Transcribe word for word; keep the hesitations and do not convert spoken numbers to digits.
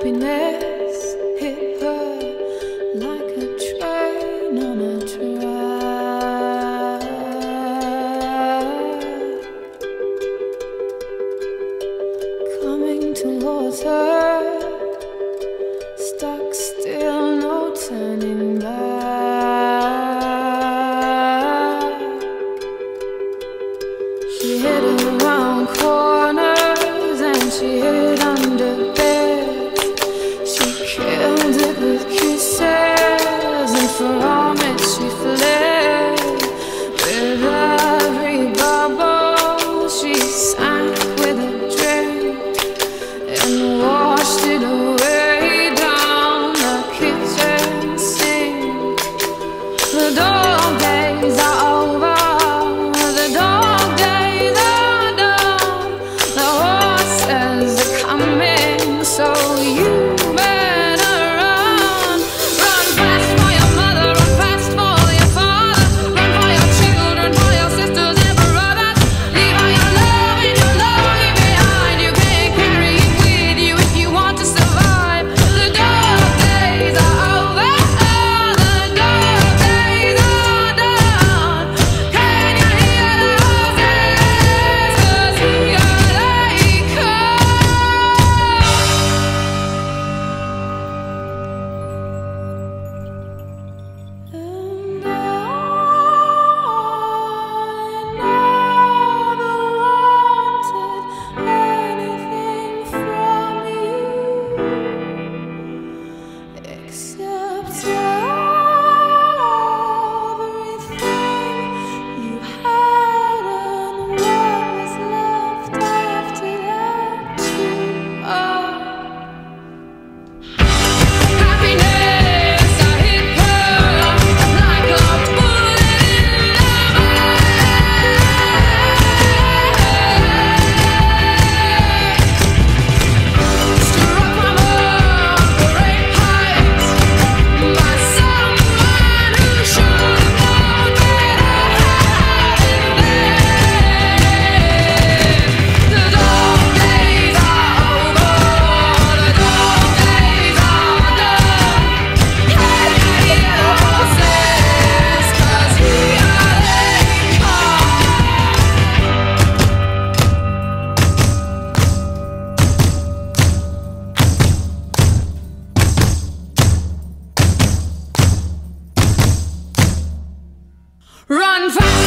Happiness hit her like a train on a track, coming towards her, stuck still, no turning back. She hid around corners and she hid under beds. She killed it with kisses, and from it she fled. With every bubble she sank with a drink and washed it away down the kitchen sink. The dog days are over, the dog days are done. The horses are coming, so you better run. Run fast for your mother, run fast for your father, run for your children, for your sisters and brothers. Leave all your love and your longing behind. You can't carry it with you if you want to survive. The dog days are over, the dog days are done. Can you hear the horses? 'Cause here they come. And I never wanted anything from you except everything you had and what was left after that too. Oh. Happiness, I hit her like a bullet in the back. Struck from a great height by someone who should have known better. The dog days are over, the dog days are done. Can you hear the horses? 'Cause here they come. Run fast